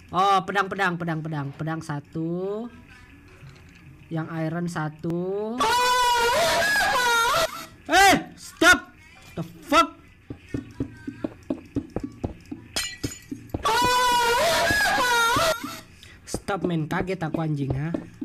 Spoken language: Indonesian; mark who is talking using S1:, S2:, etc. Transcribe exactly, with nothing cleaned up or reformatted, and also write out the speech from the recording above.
S1: Oh, pedang pedang pedang pedang pedang satu. Yang iron satu. Eh, stop. The fuck? Stop men, kaget aku anjing ha.